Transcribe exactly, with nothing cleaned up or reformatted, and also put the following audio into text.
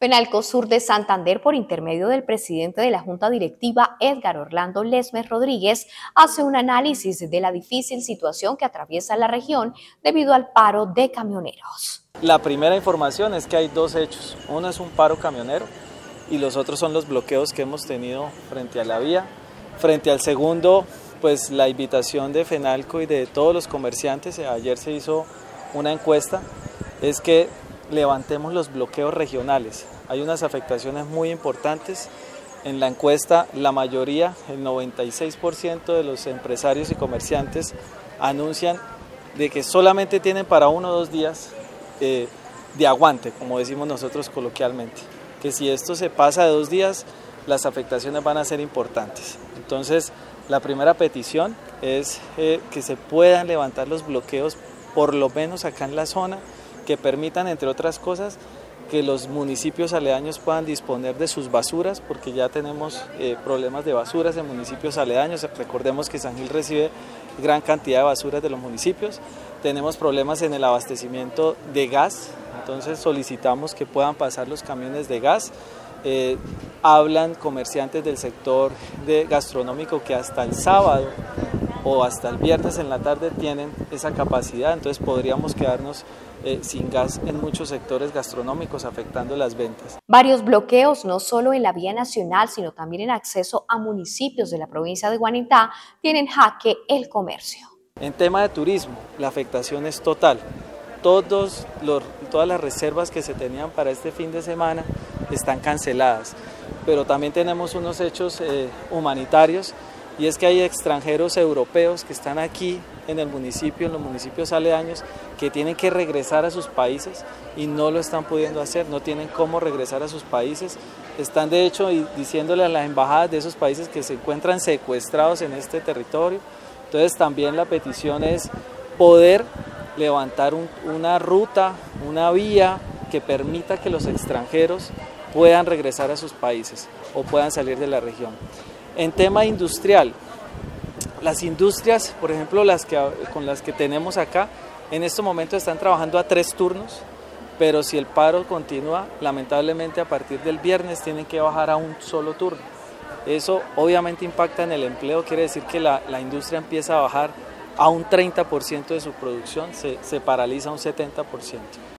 Fenalco Sur de Santander, por intermedio del presidente de la Junta Directiva, Edgar Orlando Lesmes Rodríguez, hace un análisis de la difícil situación que atraviesa la región debido al paro de camioneros. La primera información es que hay dos hechos. Uno es un paro camionero y los otros son los bloqueos que hemos tenido frente a la vía. Frente al segundo, pues la invitación de Fenalco y de todos los comerciantes, ayer se hizo una encuesta, es que levantemos los bloqueos regionales. Hay unas afectaciones muy importantes. En la encuesta, la mayoría, el noventa y seis por ciento de los empresarios y comerciantes anuncian de que solamente tienen para uno o dos días eh, de aguante, como decimos nosotros coloquialmente. Que si esto se pasa de dos días, las afectaciones van a ser importantes. Entonces, la primera petición es eh, que se puedan levantar los bloqueos, por lo menos acá en la zona, que permitan, entre otras cosas, que los municipios aledaños puedan disponer de sus basuras, porque ya tenemos eh, problemas de basuras en municipios aledaños. Recordemos que San Gil recibe gran cantidad de basuras de los municipios. Tenemos problemas en el abastecimiento de gas, entonces solicitamos que puedan pasar los camiones de gas. Eh, hablan comerciantes del sector de gastronómico que hasta el sábado o hasta el viernes en la tarde tienen esa capacidad, entonces podríamos quedarnos eh, sin gas en muchos sectores gastronómicos, afectando las ventas. Varios bloqueos, no solo en la vía nacional, sino también en acceso a municipios de la provincia de Guanintá, tienen jaque el comercio. En tema de turismo, la afectación es total. Todos los, todas las reservas que se tenían para este fin de semana están canceladas, pero también tenemos unos hechos eh, humanitarios, y es que hay extranjeros europeos que están aquí en el municipio, en los municipios aledaños, que tienen que regresar a sus países y no lo están pudiendo hacer, no tienen cómo regresar a sus países. Están de hecho diciéndole a las embajadas de esos países que se encuentran secuestrados en este territorio. Entonces también la petición es poder levantar un, una ruta, una vía que permita que los extranjeros puedan regresar a sus países o puedan salir de la región. En tema industrial, las industrias, por ejemplo, las que, con las que tenemos acá, en este momento están trabajando a tres turnos, pero si el paro continúa, lamentablemente a partir del viernes tienen que bajar a un solo turno. Eso obviamente impacta en el empleo, quiere decir que la, la industria empieza a bajar a un treinta por ciento de su producción, se, se paraliza un setenta por ciento.